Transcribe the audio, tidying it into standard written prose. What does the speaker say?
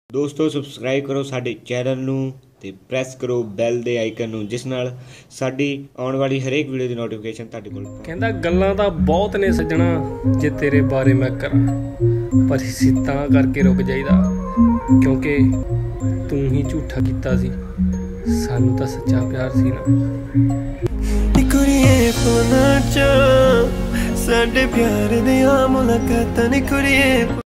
ਦੋਸਤੋ ਸਬਸਕ੍ਰਾਈਬ ਕਰੋ ਸਾਡੇ ਚੈਨਲ ਨੂੰ ਤੇ ਪ੍ਰੈਸ ਕਰੋ ਬੈਲ ਦੇ ਆਈਕਨ ਨੂੰ, ਜਿਸ ਨਾਲ ਸਾਡੀ ਆਉਣ ਵਾਲੀ ਹਰੇਕ ਵੀਡੀਓ ਦੀ ਨੋਟੀਫਿਕੇਸ਼ਨ ਤੁਹਾਡੇ ਕੋਲ। ਕਹਿੰਦਾ ਗੱਲਾਂ ਤਾਂ ਬਹੁਤ ਨੇ ਸੱਜਣਾ ਜੇ ਤੇਰੇ ਬਾਰੇ ਮੈਂ ਕਰਾਂ, ਪਰ ਅਸੀਂ ਤਾਂ ਕਰਕੇ ਰੁਕ ਜਾਈਦਾ ਕਿਉਂਕਿ ਤੂੰ ਹੀ ਝੂਠਾ ਕੀਤਾ ਸੀ, ਸਾਨੂੰ ਤਾਂ ਸੱਚਾ ਪਿਆਰ ਸੀ ਨਾ। ਕੁੜੀਏ ਫੋਨਾਂ 'ਚ ਸਾਡੇ ਪਿਆਰ ਦੀਆਂ ਮੁਲਾਕਾਤਾਂ ਨੇ ਕੁੜੀਏ।